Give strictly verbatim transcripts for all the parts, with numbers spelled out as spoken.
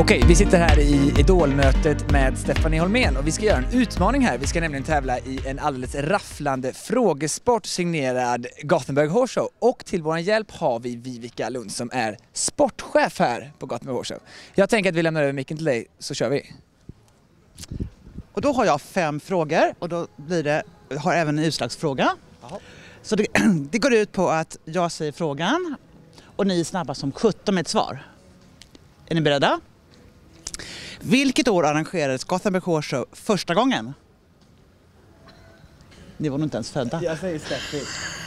Okej, vi sitter här i Idolmötet med Stephanie Holmén och vi ska göra en utmaning här. Vi ska nämligen tävla i en alldeles rafflande frågesport signerad Gothenburg Horse Show. Och till vår hjälp har vi Vivica Lund som är sportchef här på Gothenburg Horse Show. Jag tänker att vi lämnar över micken till dig, så kör vi. Och då har jag fem frågor och då blir det, har även en utslagsfråga. Aha. Så det, det går ut på att jag säger frågan och ni är snabba som sjutton med ett svar. Är ni beredda? Vilket år arrangerades Gothenburg Horse Show första gången? Ni var nog inte ens födda. Jag säger Steffi.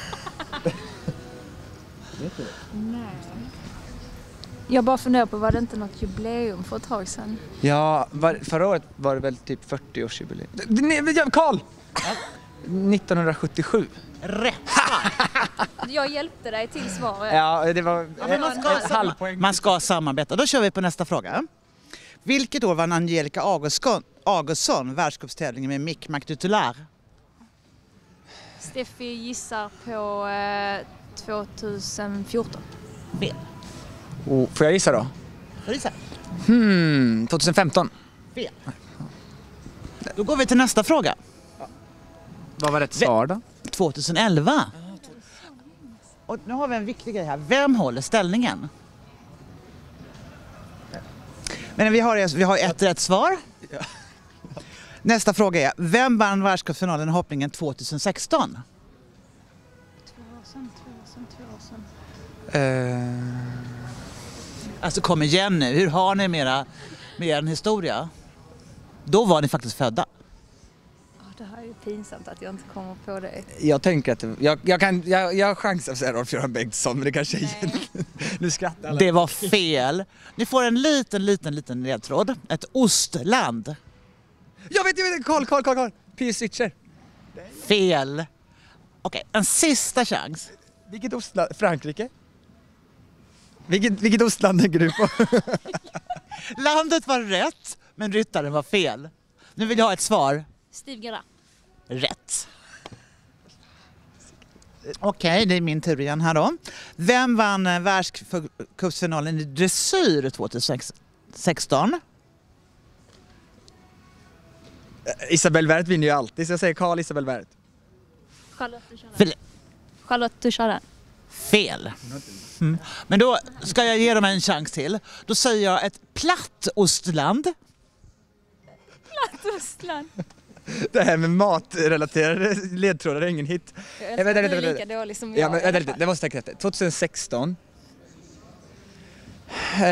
Vet du? Nej. Jag bara funderar på, var det inte något jubileum för ett tag sedan? Ja, var, förra året var det väl typ fyrtio-årsjubileum. Karl! Ja. nittonhundrasjuttiosju. Rätt! Jag hjälpte dig till svaret. Ja, det var ja, man, ska ett halvpoäng. Man ska samarbeta. Då kör vi på nästa fråga. Vilket år vann Angelica Augustsson, Augustsson världscupstävlingen med Mick McDutullar? Steffi gissar på eh, tjugohundrafjorton. Fel. Oh, får jag gissa då? Får gissa? Hmm, tjugohundrafemton. Fel. Då går vi till nästa fråga. Ja. Vad var rätt svar då? tjugohundraelva. Och nu har vi en viktig grej här. Vem håller ställningen? Men vi har, vi har ett rätt svar. Ja. Nästa fråga är, vem vann världscupfinalen i hoppningen tjugohundrasexton? Två år sedan, två år sedan, två år sedan. Uh... Alltså kom igen nu, hur har ni mera, med er historia? Då var ni faktiskt födda. Det här är ju pinsamt att jag inte kommer på det. Jag tänker att jag, jag kan jag, jag chansar att säga Rolf-Göran Bengtsson, men det kanske är nu skrattar alla. Det var fel. Ni får en liten liten liten ledtråd. Ett ostland. Jag vet jag vet Karl Karl Karl Karl. Pius Switcher. Fel. Okej, okay, en sista chans. Vilket ostland? Frankrike. Vilket vilket ostland tänker du på? Landet var rätt, men ryttaren var fel. Nu vill jag ha ett svar. Steve Gerrard. Rätt. Okej, okay, det är min tur igen här då. Vem vann världscupfinalen i dressyr tjugohundrasexton? Isabelle Werth vinner ju alltid, så jag säger Karl Isabelle Werth. Charlotte Ducharden. Charlotte Ducharden. Fel. Mm. Men då ska jag ge dem en chans till. Då säger jag ett platt ostland. Platt ostland. Det här med matrelaterade ledtrådar är ingen hit. Jag älskar att du är lika dålig som jag. Ja, men, vänta, det måste jag tänka efter. tjugohundrasexton. Eh,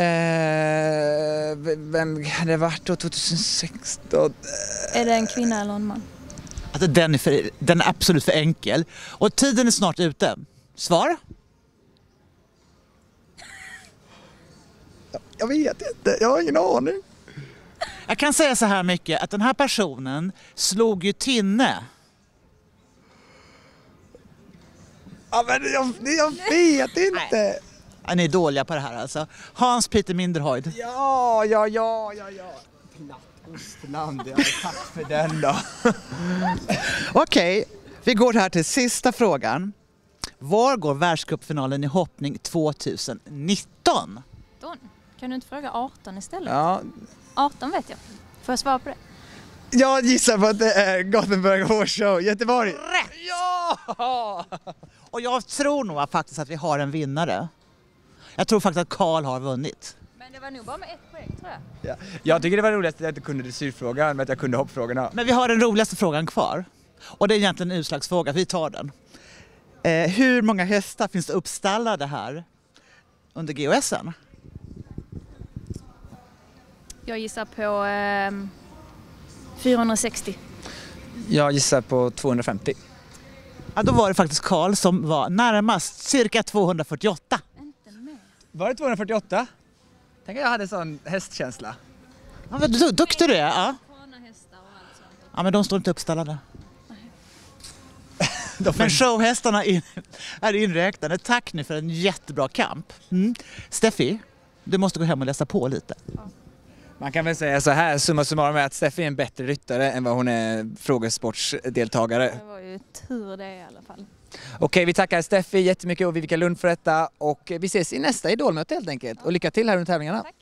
vem kan det varit då? tjugohundrasexton? Är det en kvinna eller en man? Alltså, den, är för, den är absolut för enkel. Och tiden är snart ute. Svar? Jag vet inte, jag har ingen aning. Jag kan säga så här mycket, att den här personen slog ju Tinne. Ja, men jag, jag vet inte. Ja, ni är dåliga på det här alltså. Hans Peter Minderhöjd. Ja, ja, ja, ja, ja. Platt ostland, ja, tack för den då. Okej, vi går här till sista frågan. Var går världscupfinalen i hoppning tjugonitton? Don, kan du inte fråga arton istället? Ja. arton vet jag. Får jag svara på det? Jag gissar på att det är Gothenburg Horse Show, Göteborg. Rätt! Ja! Och jag tror nog faktiskt att vi har en vinnare. Jag tror faktiskt att Karl har vunnit. Men det var nog bara med ett poäng, tror jag. Ja. Jag tycker det var roligast att jag inte kunde dressyrfrågan, men att jag kunde hoppfrågorna. Men vi har den roligaste frågan kvar. Och det är egentligen en utslagsfråga, vi tar den. Eh, hur många hästar finns det uppstallade här under G O S:en? Jag gissar på eh, fyrahundrasextio. Jag gissar på tvåhundrafemtio. Ja, då var det faktiskt Karl som var närmast, cirka tvåhundrafyrtioåtta. Inte med. Var det tvåhundrafyrtioåtta? Tänk att jag hade sån hästkänsla. Ja, vad du, duktig du är. Ja. Ja, men de står inte uppstallade. Men showhästarna in, är inräknade. Tack nu för en jättebra kamp. Mm. Steffi, du måste gå hem och läsa på lite. Ja. Man kan väl säga så här, summa summarum, med att Steffi är en bättre ryttare än vad hon är frågesportsdeltagare. Det var ju tur det i alla fall. Okej, vi tackar Steffi jättemycket och Vivica Lund för detta och vi ses i nästa idolmöte helt enkelt. Och lycka till här under tävlingarna. Tack.